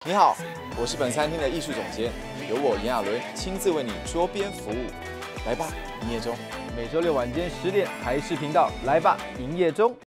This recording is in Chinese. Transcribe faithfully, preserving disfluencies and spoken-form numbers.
你好，我是本餐厅的艺术总监，由我炎亚纶亲自为你桌边服务。来吧，营业中。 每周六晚间十点，台视频道来吧，营业中。